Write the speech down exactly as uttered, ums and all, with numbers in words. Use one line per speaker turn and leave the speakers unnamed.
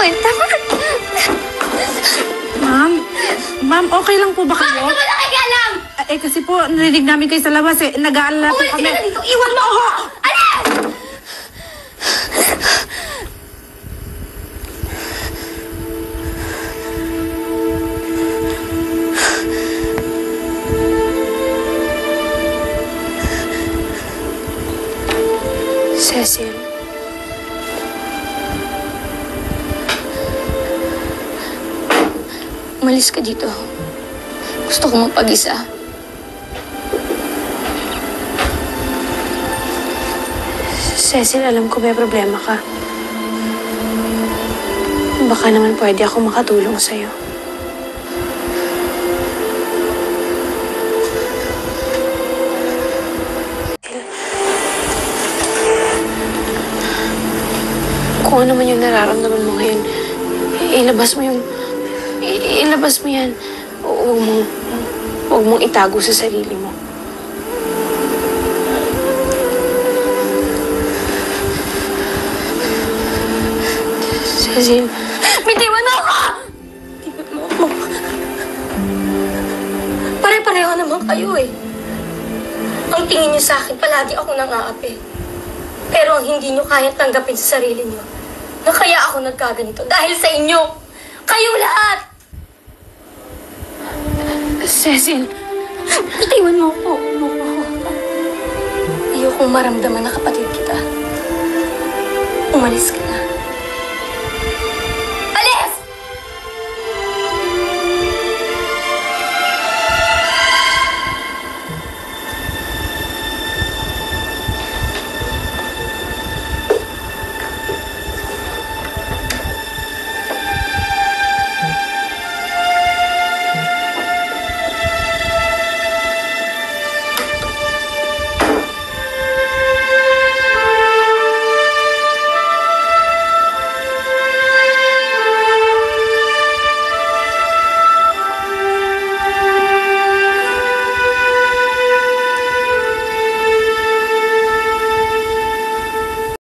Bitawan, tama.
Ma'am? Ma'am, okay lang po ba kayo?
Bakit naman nakikialam?
Eh, kasi po, narinig namin kayo sa labas eh. Nag-aalala po
Umalis
kami.
ka na dito. Iwan mo ako! Alis!
Cecil. Umalis ka dito. Gusto ko magpag-isa. Cecil, alam ko may problema ka. Baka naman pwede ako makatulong sa'yo. Kung ano man yung nararamdaman mo ngayon, ilabas mo yung... ilabas mo yan. Huwag mong... huwag mong itago sa sarili mo. Cecil.
Bitiwan mo ako!
Bitiwan mo ako.
Pare-pareho naman kayo eh. Ang tingin niyo sa akin, palagi ako nang-aapi. Pero ang hindi niyo kayang tanggapin sa sarili niyo, na kaya ako nagkaganito dahil sa inyo. Kayong lahat!
Cecil.
Bitiwan mo ako. Mo ako. Ayokong maramdaman na kapatid kita. Umalis ka na.